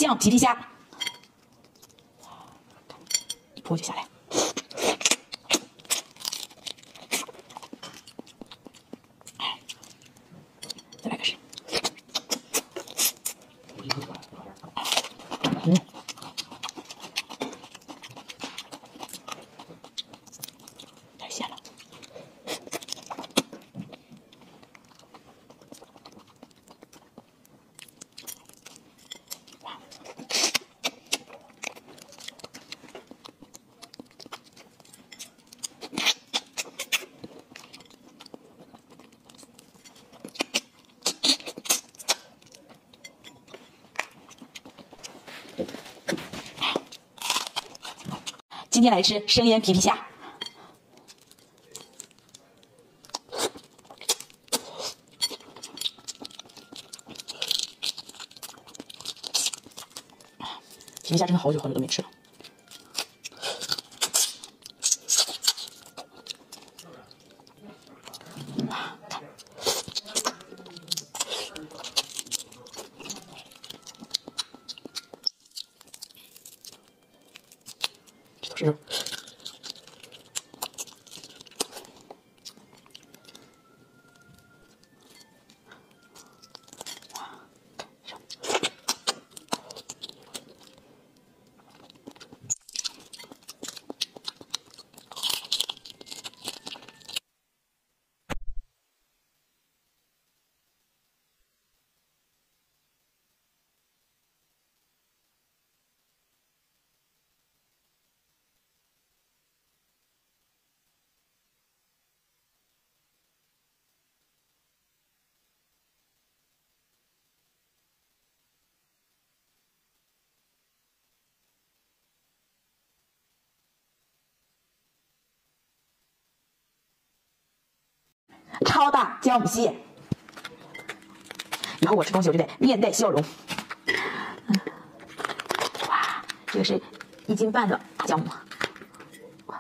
酱皮皮虾，一泼就下来。再来个是，太咸了。今天来吃生腌皮皮虾，皮皮虾真的好久好久都没吃了。这都是肉。超大姜母蟹，以后我吃东西我就得面带笑容。哇，这个是1斤半的姜母。哇，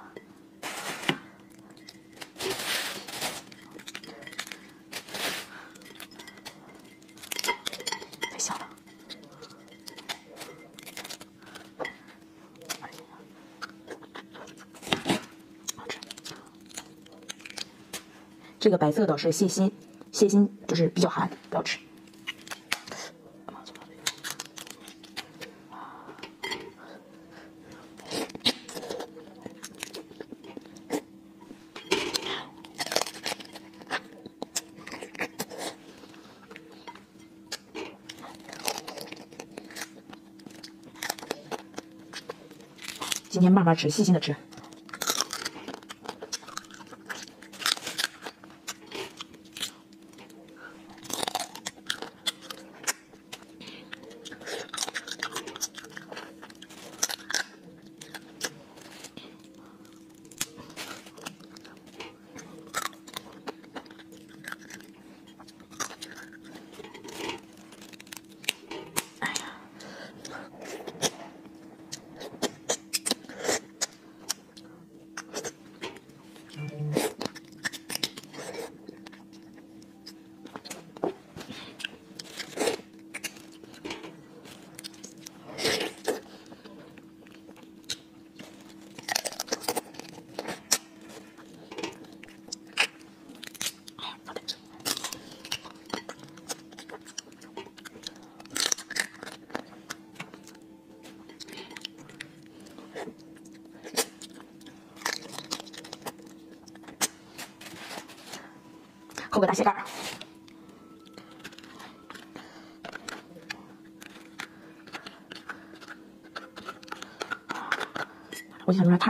太香了。好吃。这个白色的是蟹心，蟹心就是比较寒，不要吃。今天慢慢吃，细心的吃。扣个大蟹盖儿，我就想用来烫。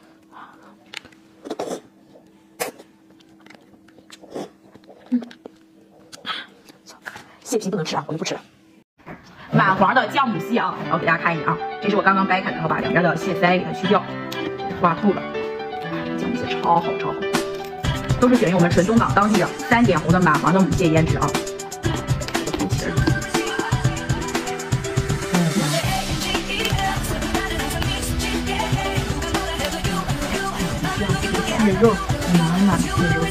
蟹皮不能吃啊，我就不吃了。满黄的酱母蟹啊，然后给大家看一眼啊，这是我刚刚掰开的，然后把两边的蟹腮给它去掉，挖透了。酱母蟹超好超好。都是选用我们纯东港当地的3点红的满黄的母蟹腌制啊。蟹肉满满的蟹肉。